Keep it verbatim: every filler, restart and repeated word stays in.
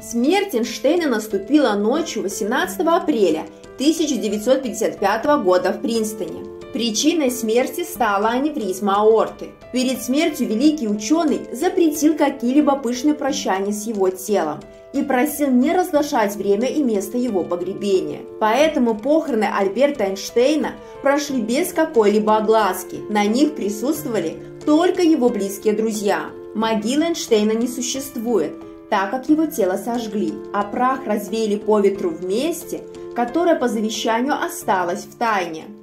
Смерть Эйнштейна наступила ночью восемнадцатого апреля тысяча девятьсот пятьдесят пятого года в Принстоне. Причиной смерти стала аневризма аорты. Перед смертью великий ученый запретил какие-либо пышные прощания с его телом и просил не разглашать время и место его погребения. Поэтому похороны Альберта Эйнштейна прошли без какой-либо огласки. На них присутствовали только его близкие друзья. Могилы Эйнштейна не существует, так как его тело сожгли, а прах развеяли по ветру в месте, которое по завещанию осталось в тайне.